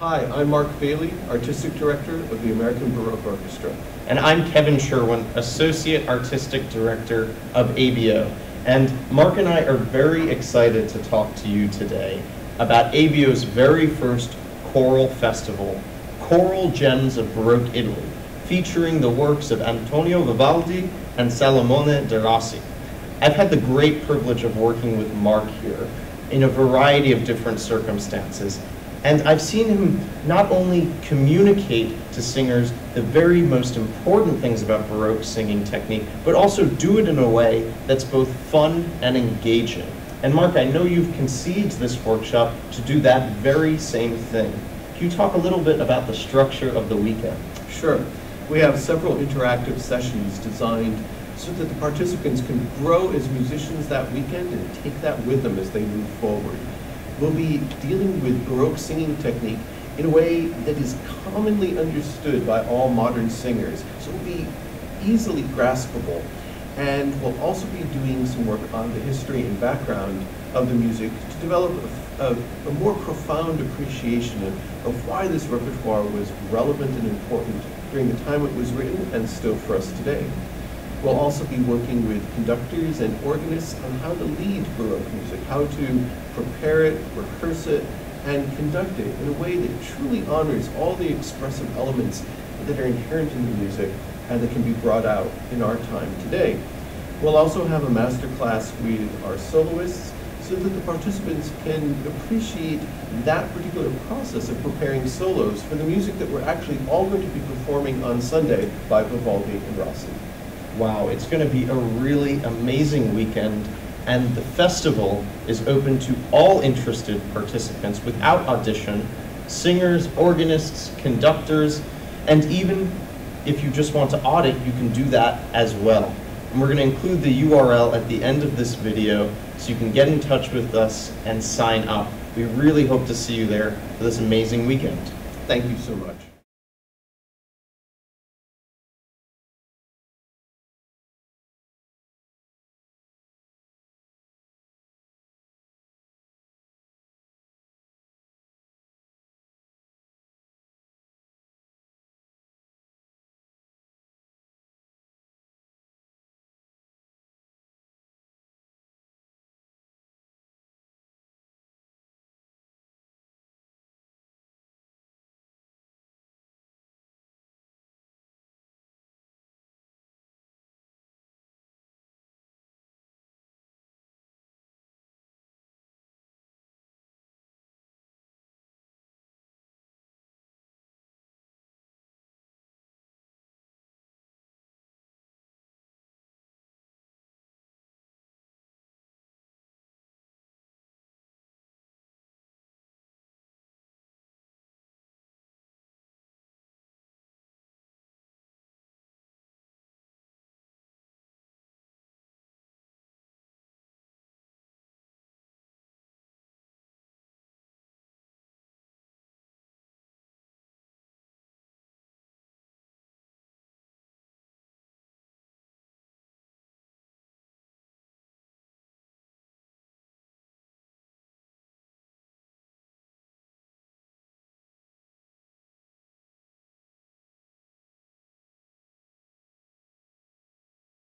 Hi, I'm Mark Bailey, Artistic Director of the American Baroque Orchestra. And I'm Kevin Sherwin, Associate Artistic Director of ABO. And Mark and I are very excited to talk to you today about ABO's very first choral festival, Choral Gems of Baroque Italy, featuring the works of Antonio Vivaldi and Salamone de Rossi. I've had the great privilege of working with Mark here in a variety of different circumstances. And I've seen him not only communicate to singers the very most important things about Baroque singing technique, but also do it in a way that's both fun and engaging. And Mark, I know you've conceived this workshop to do that very same thing. Can you talk a little bit about the structure of the weekend? Sure. We have several interactive sessions designed so that the participants can grow as musicians that weekend and take that with them as they move forward. We'll be dealing with Baroque singing technique in a way that is commonly understood by all modern singers, so it will be easily graspable. And we'll also be doing some work on the history and background of the music to develop a more profound appreciation of why this repertoire was relevant and important during the time it was written and still for us today. We'll also be working with conductors and organists on how to lead Baroque music, how to prepare it, rehearse it, and conduct it in a way that truly honors all the expressive elements that are inherent in the music and that can be brought out in our time today. We'll also have a master class with our soloists so that the participants can appreciate that particular process of preparing solos for the music that we're actually all going to be performing on Sunday by Vivaldi and Rossi. Wow, it's going to be a really amazing weekend, and the festival is open to all interested participants without audition, singers, organists, conductors, and even if you just want to audit, you can do that as well. And we're going to include the URL at the end of this video so you can get in touch with us and sign up. We really hope to see you there for this amazing weekend. Thank you so much.